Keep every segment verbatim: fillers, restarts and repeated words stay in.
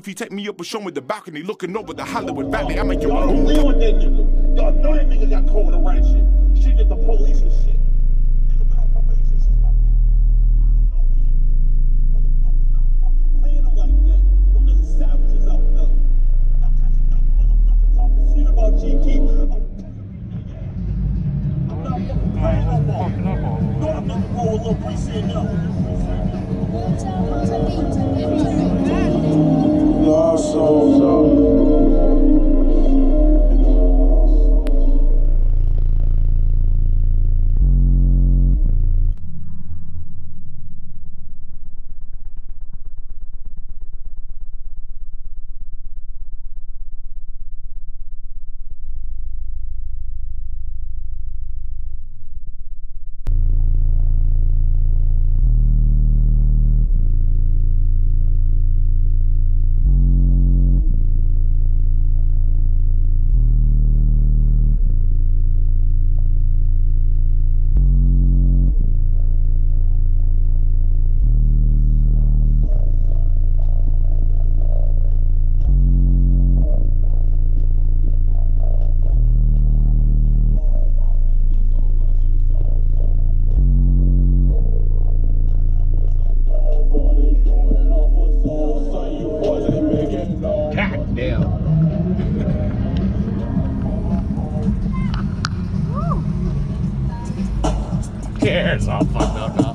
if you take me up and show me the balcony, looking over the Hollywood Valley. I make your own. Deal with that nigga. Y'all know that nigga got caught with a rat shit. Shit at the police and shit. Nigga been on probation since fucking, I don't know when. Motherfuckers not fucking playing them like that. Them niggas savages out there. I'm catching y'all motherfuckers talking shit about G Keith. I'm not fucking playing no more. No, I'm not gonna go a little pre-sale now. Lost souls. Cares all fucked up now.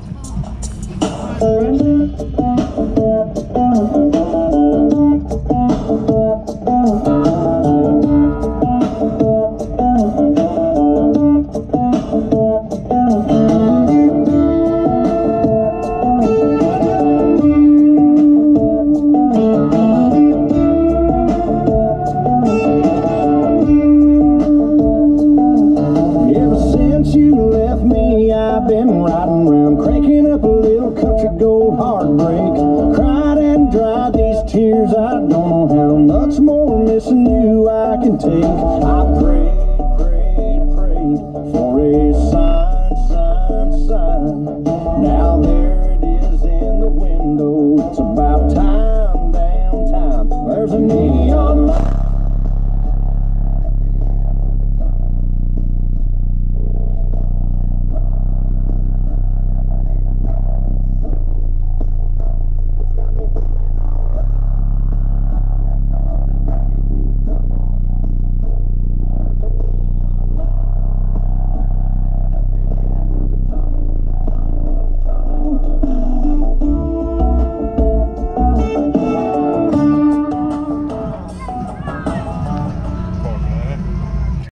I've been riding around, cranking up a little country gold heartbreak. Cried and dried these tears I